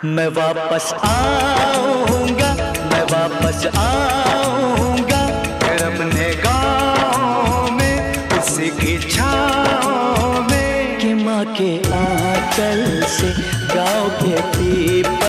मैं वापस आऊंगा, मैं वापस आऊंगा फिर अपने गाँव में, उसी की छाँव में कि माँ के आंचल से गाँव के पीपल